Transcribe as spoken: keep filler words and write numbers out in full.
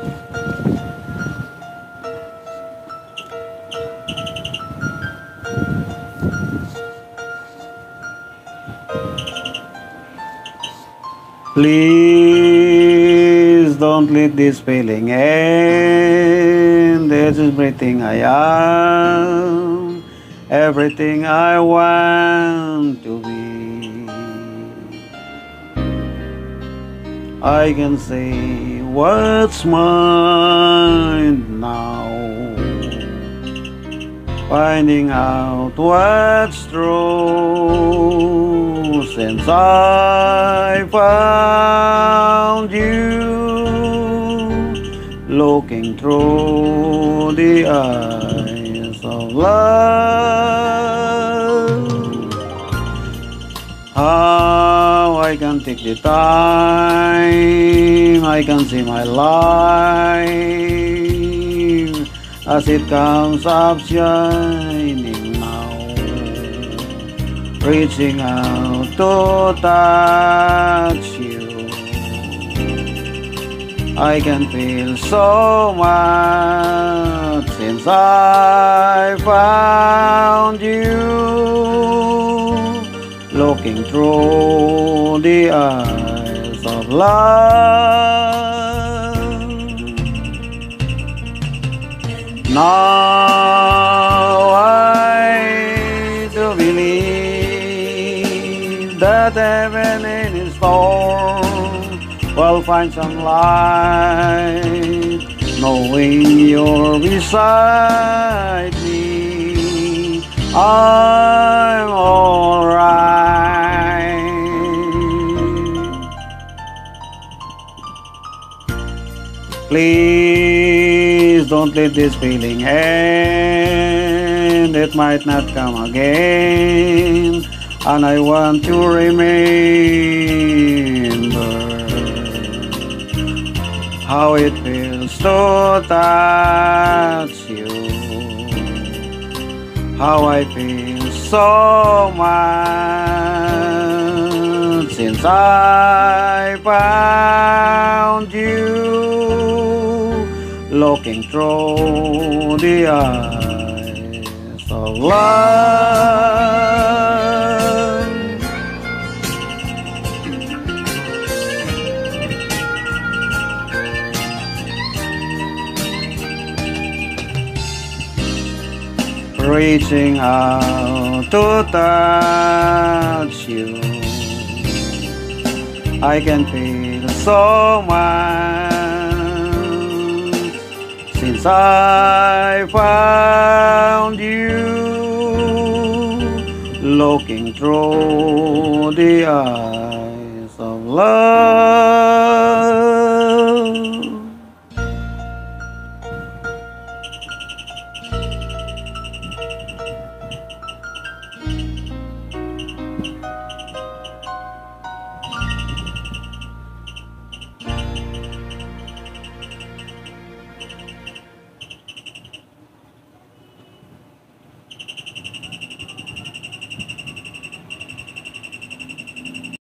Please don't let this feeling end. This is everything I am, everything I want to be. I can say what's mine now, finding out what's true since I found you, looking through the eyes of love. How I can take the time, I can see my life as it comes up shining now, reaching out to touch you. I can feel so much since I found you, looking through the eyes of love. Now I do believe that heaven in its storm will find some light, knowing you're beside me. I'm alright. Please don't let this feeling end. It might not come again, and I want to remember how it feels to touch you, how I feel so much since I found you, looking through the eyes of love. Reaching out to touch you, I can feel so much since I found you, looking through the eyes of love.